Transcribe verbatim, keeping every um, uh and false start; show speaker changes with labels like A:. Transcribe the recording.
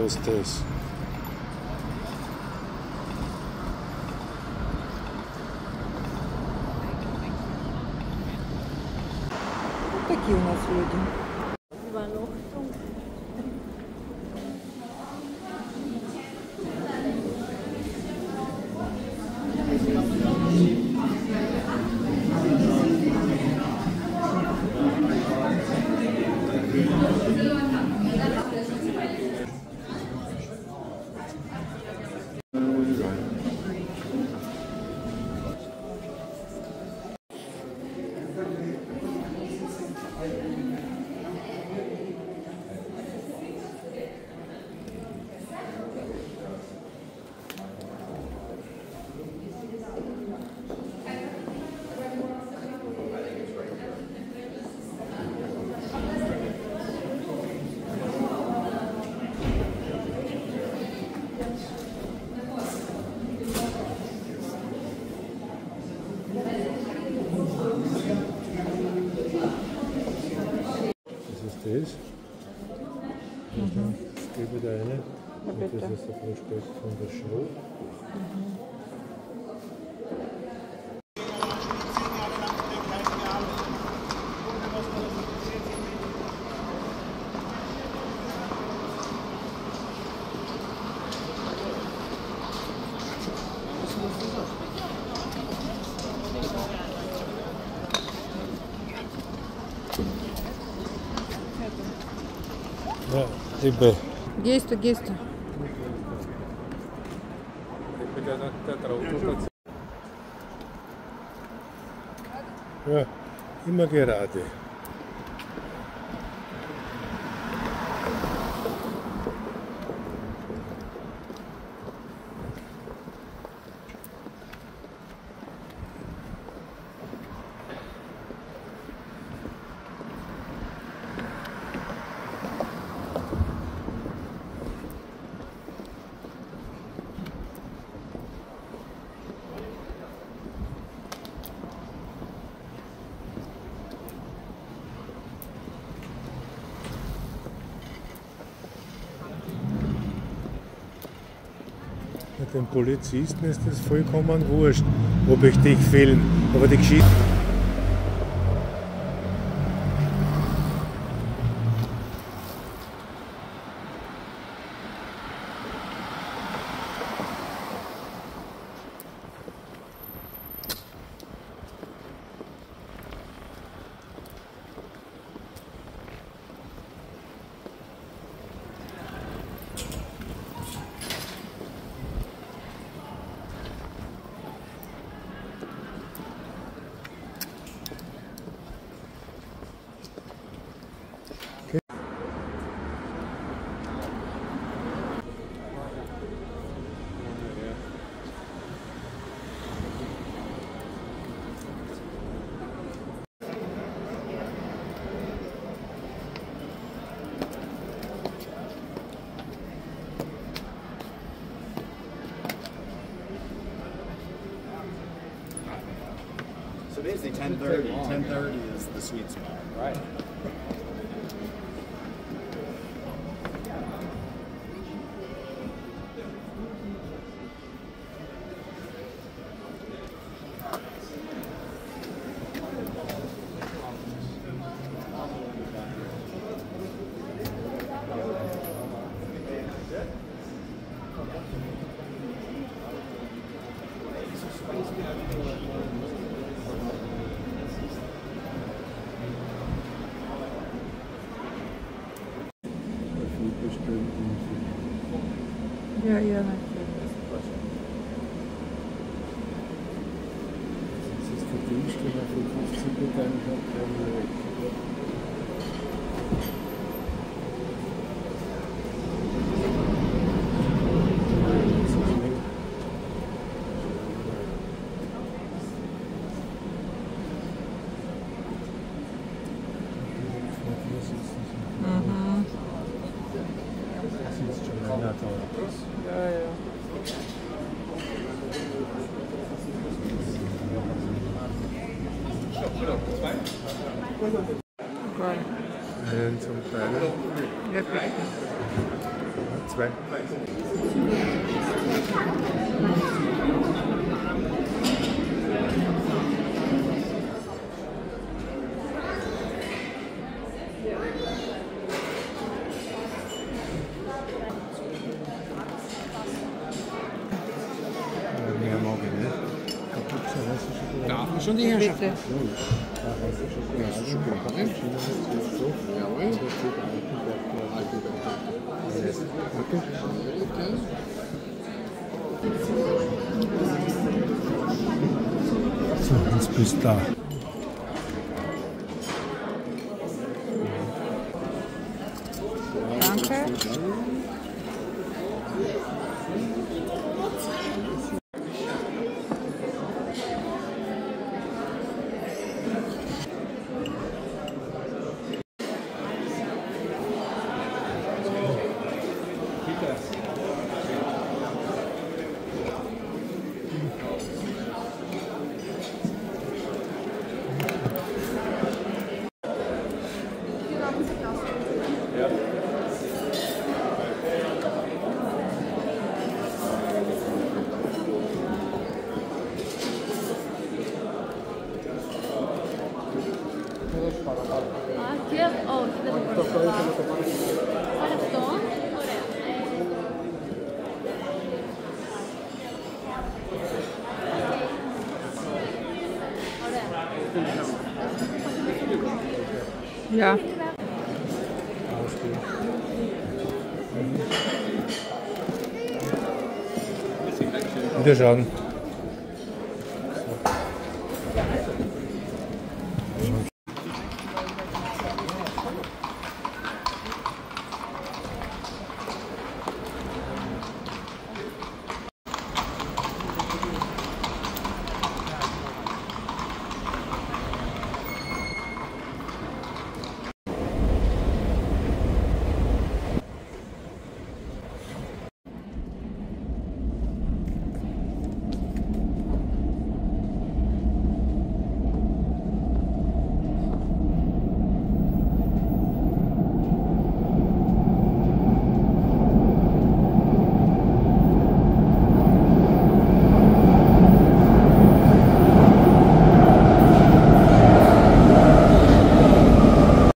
A: so ist das.
B: Такие у нас люди.
A: Das? Mhm. Ich gebe da eine.
B: Ja,
A: und das ist der Prospekt von der Show.
B: Mhm.
A: Ja, liebe.
B: Гейсту, гейсту.
A: Ja, immer gerade. Den Polizisten ist es vollkommen wurscht, ob ich dich filme, aber die Geschichte.
C: So basically ten thirty. ten thirty is the sweet spot. Right.
B: Ja, ja.
A: Das ist der Dienst, wenn er für fünfzig Prozent hat.
B: Mhm.
A: Das ist schon länger teuer.
B: Ja, ja. Geil.
A: Einen zum Teil.
B: Ja, bitte.
A: zwei. Mehr mag ich nicht.
D: Darf man schon die Herrschaft?
B: Bitte.
D: Schokolade. Jawohl.
A: So, jetzt bist du da.
B: Danke.
E: Aqui é. Ó, aqui dá pra Olha só.
B: Ja.
A: Wiederschauen.